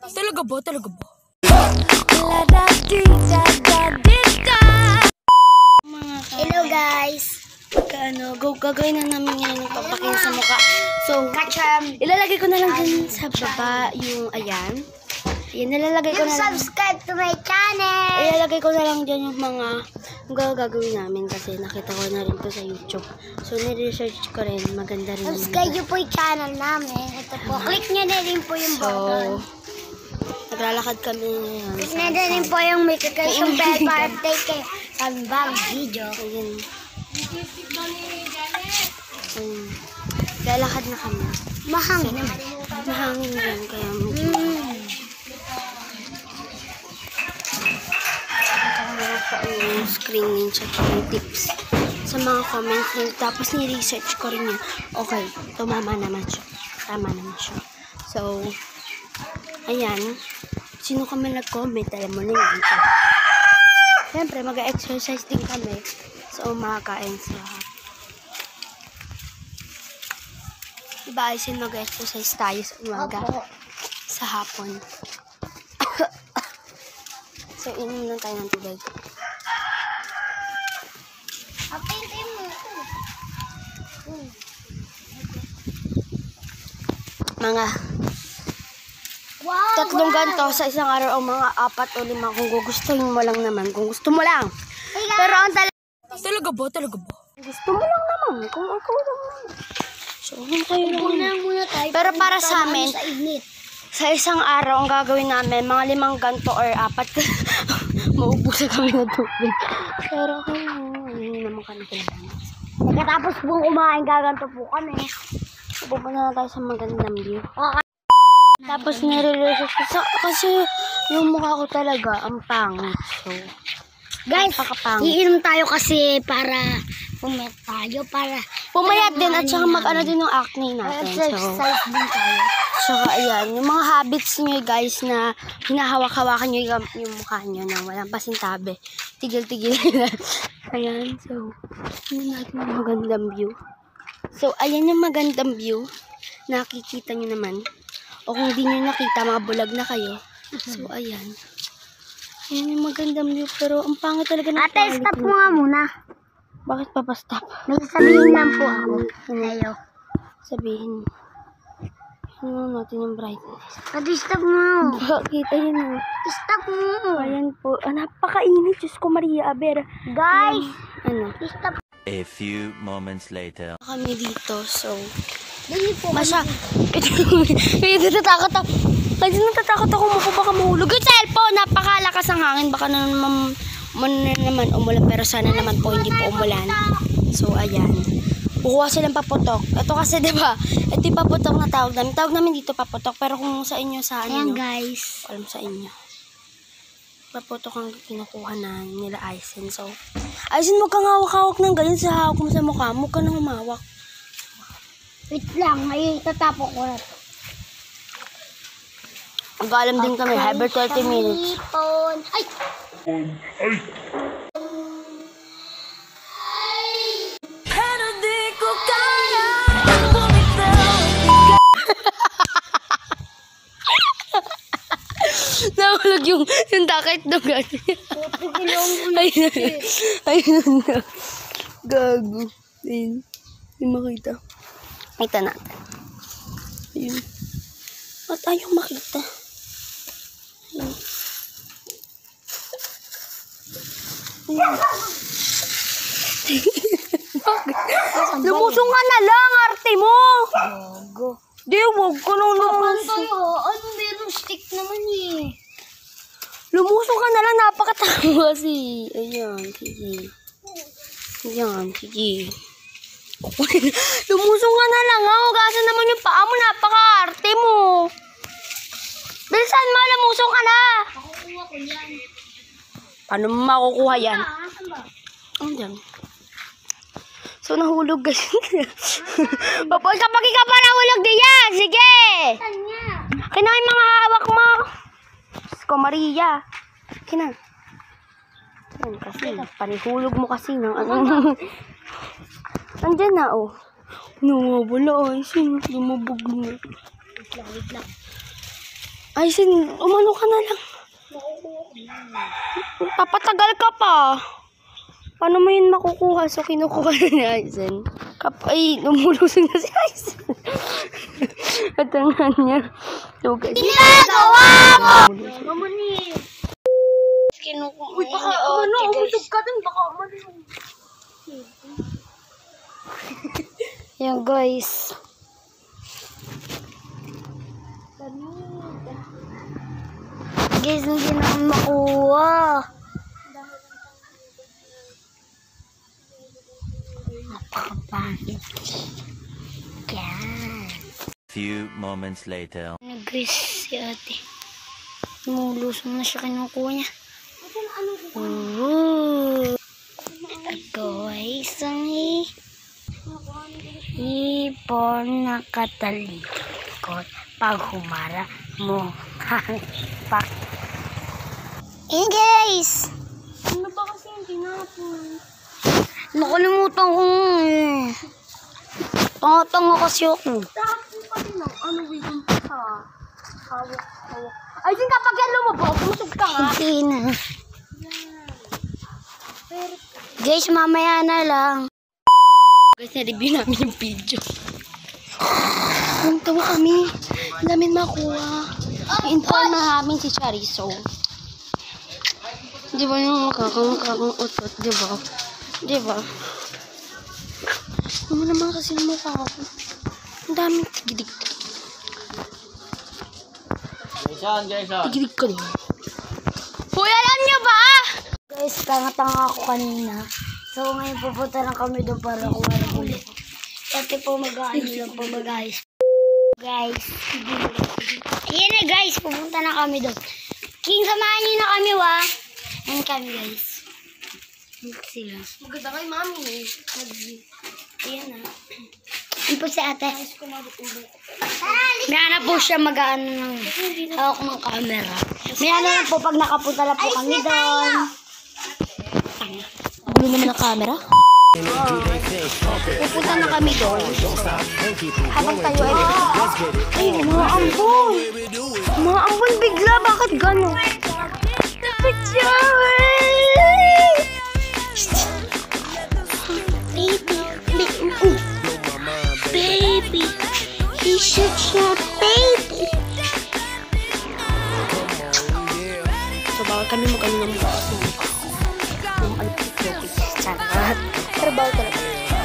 Talaga ba? Talaga ba? Hello guys! Gagawin na namin ngayon ng pampakin sa mukha. So, ilalagay ko na lang dyan sa baba yung ayan. Ayan, nilalagay ko na lang. Subscribe to my channel! Ilalagay ko na lang dyan yung mga gagawin namin kasi nakita ko na rin to sa YouTube. So, ni-research ko rin. Maganda rin. Subscribe nyo po yung channel namin. Ito po. Click nyo na rin po yung button. Naglalakad kami ngayon. Click na rin po yung may kakasong bell para take kayo sa bagong video. Ayan. Lalakad na kami. Mahangin naman. Mahangin din kaya medyo yung screening check yung tips sa mga comments din. Tapos ni-research ko rin yun. Okay, tumama naman siya. Tama naman siya. So, ayan. Sino kami nag-comment? Alam mo na yun dito. Siyempre, mag-exercise din kami. So, makakain sa diba, ayusin mag-exercise tayo sa umaga. Sa hapon. So, inom lang tayo ng tubig. Mga tatlong ganito sa isang araw o mga 4 o 5 kung gugustuhin mo lang naman. Kung gusto mo lang. Pero ang talaga ba? Talaga ba? Gusto mo lang naman. Kung ikaw lang naman. So, kayo lang muna tayo. Pero para sa amin, sa isang araw ang gagawin namin, mga 5 ganito or 4. Maubusan kami ng tubig. Pero hindi naman kami kailangan. Pagkatapos po kumain, gaganto po kami. Pupunta na tayo sa magandang view. Tapos nire-research ko kasi yung mukha ko talaga ang pangit. So, guys, iinom tayo kasi para pumayat tayo. Pumayat din at saka mag-ano din yung acne natin. Exercise din tayo. Saka ayan, yung mga habits nyo guys na hinahawak-hawakan nyo yung mukha nyo na walang pasintabi. Tigil-tigil na. Ayan, so, yun natin yung magandang view. So, ayan yung magandang view. Nakikita nyo naman. O kung di nyo nakita, mga bulag na kayo. So, ayan. Ayan yung magandang view. Pero, ang pangit talaga ng Ate, stop mo nga muna. Bakit papastop? May sasabihin lang po ako. Sa'yo. Sabihin. Ano natin yung brightness. Ate, stop mo. Kita yun o. Stop mo. Ayan po. Napakainit. Diyos ko, Maria Aber. Guys. Ano? Stop. A few moments later. Kami dito, so Dali po. Ito natatakot ako. Kasi natatakot ako baka mahulog. Yung cellphone, napakalakas ang hangin. Baka na naman umulan. Pero sana naman po hindi po umulan. So, ayan. Kukuha silang paputok. Ito kasi, diba? Ito yung paputok na tawag namin. Tawag namin dito paputok. Pero kung sa inyo, sa ano, ayan, guys. alam sa inyo. Paputok ang kinukuha na nila Aizen. So, Aizen, huwag kang hawak-hawak ng ganyan sa hawak mo sa mukha. Huwag ka nang humawak. Wait lang. Ay, tatapok ko na to. Mag-alam din kami. Every 30 minutes. Ay! Pero di ko kaya. Nahulog yung takit ng gano'n. Ayun na. Gago. Ayun. Hindi makita. Kita natin. Ayun. At ayaw makita. Ayun. Ayun. Bakit? Lumusong ka na lang, arte mo! Gago. Di, huwag ko nang lumusong. Ano, merong stick naman eh. Lumusong ka na lang, napakatawa kasi. Ayan, sige. Ayan, sige. Lumusong ka na lang, ha? Hugasan naman yung paa mo, napaka-arte mo. Bilisan mo, lumusong ka na. Makukuha ko yan. Paano mo makukuha yan? Asan ba? Ayan. So, nahulog guys. Kapag ikaw pa nahulog diyan, sige. Saan niya? Kinain mga hawak mo. Ko Maria. Kina. Yan kasi. Panihulog mo kasi ng ano. Andyan na oh. Nawawala ay. Sino lumabog na. Wait lang. Ay, umano ka na lang. Papatagal ka pa. Paano mo yun makukuha? So, kinukuha na ni Aizen. Ay, lumulusog na si Aizen. At ang niya. So, guys. Ginagawa mo! Mamani. Kinukuha Uy, baka umano. Umusog ka din. Baka umano. Yan, guys. Guys, hindi na makuha. Napakapangit. Yan. Few moments later. Nag-guys si ate. Mulusong na siya kinukuha niya. Ooh. Guys, ang hipon na katalikod pag humara mo ang pak. Eh guys! Ano ba kasi yung tinapon? Nakalimutan ko eh. Tanga-tanga kasi ako. Tapos pa din ang ano yung sa hawak. Ay, din kapag yan lumabog, umusog ka nga. Hindi na. Guys, mamaya na lang. Guys, na-review namin yung video. Ang tawa kami. Ang dami makuha. I-inform na namin si Charizo. Di ba yung makakang utot, di ba? Di ba? Ano naman kasi yung mukha ko. Ang daming tigidig. Tigidig ka doon. Hoy, alam niyo ba? Guys, tanga-tanga ako kanina. So, ngayon pupunta lang kami doon para kumain ulit. Dati po mag-aano lang po guys. Guys. Ayan na guys, pupunta na kami doon. King, samahan niyo na kami wa. Ayan kami guys. Sila. Maganda kay mami. Ayan na. Ayan po si ate. May hanap po siya mag-aano ng hawak ng camera. May ano lang po pag nakapunta na po kami doon. Gulo naman ang camera. Pupunta na kami doon. Habang tayo ay mga ambon. Mga ambon bigla. Bakit gano'n? Baby, he should share baby. So, bawal kami magkano ng mukha. Charot. Pero bawal talaga.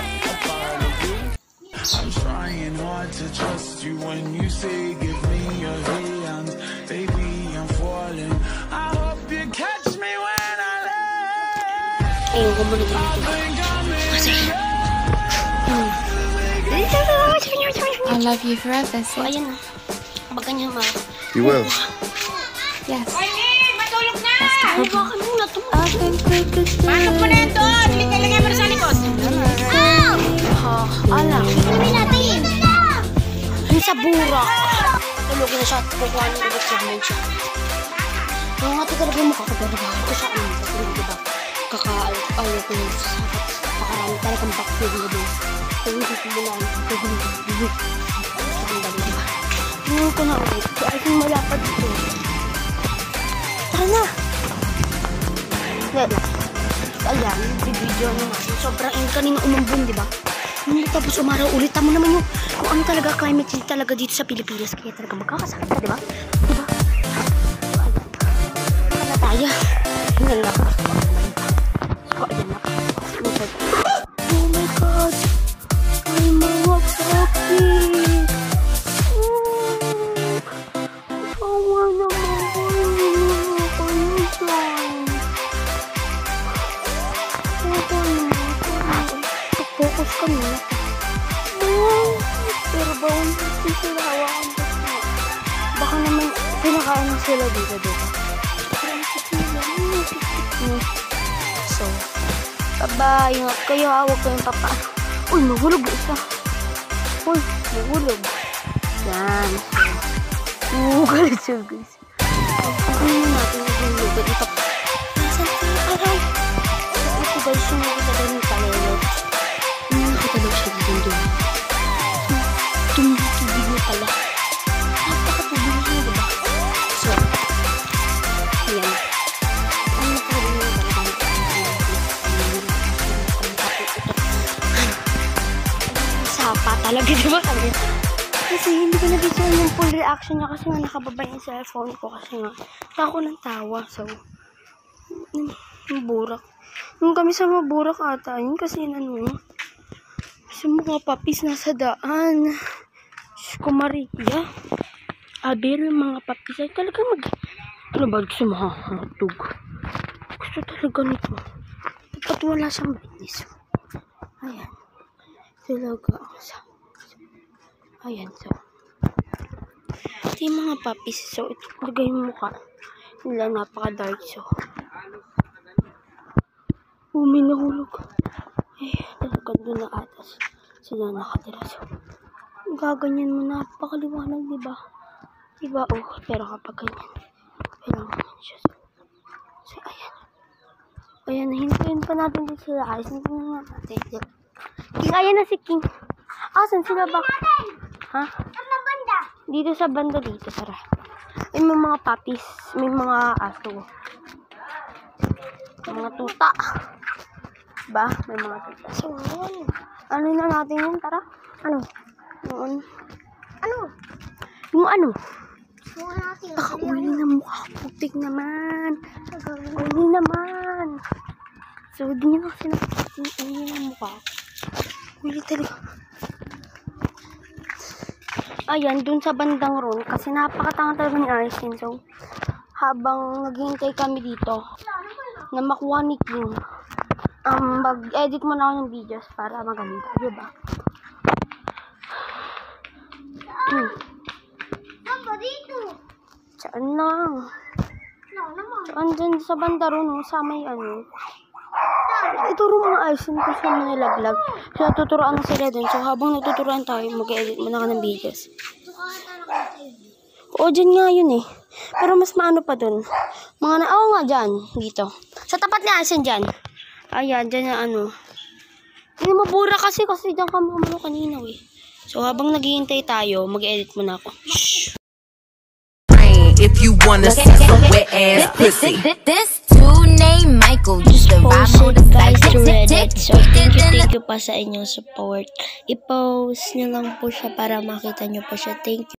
I'm trying hard to trust you when you say give me your hands. Baby, I'm falling. I hope you catch me when I land. Ayun, gumawa dito. Kasi, I love you forever, so, sis. ayan na. Baga niya ma. You will. Yes. Ano ba kami muna ito? Pasok mo na yun doon. Ilagay mo na sa likod. Ala. Inumin natin. Yung sa burak. Tulog na siya at kukuha ng ulit sa siya. Kaya nga talaga yung mukha ko, pero bakit ko siya ano? Kasi diba, kakaalit ko yung pakarami talagang bacteria doon. Kaya hindi ko muna ang diba? Tingnan ko na ulit. Kaya ay kung malapad dito. Tara na! Diba? Ayan, bibidyo na natin. Sobrang kanina umambun, diba? Tapos umaraw ulit. Tamo naman yung kung ano talaga climate change talaga dito sa Pilipinas. Kaya talaga magkakasakit ka, diba? Diba? Baka na tayo. Hingal na ka. So, ayan na ka. Oh my God! Ay, mga sakit! Awa naman ko. Focus kami. Pero bawal hindi sila hawakan ko. Baka naman pinakain na sila dito. So, bye-bye. Ingat kayo. Hawag ko yung papa. Uy, mahulog isa. Uy, mahulog. Yan. Galit siya guys. Pagkakunin natin yung lugod. Nasaan tayo araw? Ito guys yung nakita ng talelo. Nakatalaw siya dito doon. Tumutubig na pala. Napakatubig na siya, diba? yung full reaction niya kasi nga nakababa yung cellphone ko kasi nga ako ng tawa. So, yung burak. Nung kami sa mga burak ata, yun kasi ano, sa mga papis nasa daan. Kumaria. Aber yung mga papis ay talaga ano ba gusto mahatog? Gusto talaga nito. Dapat wala siyang binis. Ayan. Talaga. Ayan, so. Ito yung mga papis. So, ito talaga yung mukha nila. Napaka-dark. So, may nahulog. Ay, talaga doon na atas. Sila nakatira. So, gaganyan mo. Napakaliwanag, diba? Diba? Oh, pero kapag ganyan, kailangan naman siya. So, ayan. Ayan, hintayin pa natin din sila. Ayos na nga natin. King, ayan na si King. Asan sila ba? Ha? Dito sa banda dito, Sara. Ay, may mga puppies. May mga aso. Mga tuta. Ba? May mga tuta. So, ano na natin yun, Tara? Ano? Yung ano? Baka uli na mukha. Putik naman. Uli naman. So, di nyo kasi uli na mukha. Uli talaga. Ayan, dun sa bandang ron. Kasi napakatanga talaga ni Arsen. So, habang naghihintay kami dito na makuha ni King, mag-edit muna ako ng videos para maganda. Diba? Saan lang? Saan dyan sa banda ron, sa may ano. Ituro mga Arsen kung saan mo nilaglag. So, natuturoan na sila dun. So, habang natuturoan tayo, mag-edit muna ako ng videos. O, dyan nga yun eh. Pero mas maano pa dun. Oo nga dyan. Dito. Sa tapat ni Arsen dyan. Ayan, dyan na ano. Hindi mabura kasi dyan ka mamalo kanina eh. So, habang naghihintay tayo, mag-edit muna ako. Shhh! If you wanna see some wet ass pussy. This dude named Michael used to ride motorcycles. So, thank you pa sa inyong support. I-post nyo lang po siya para makita nyo po siya. Thank you.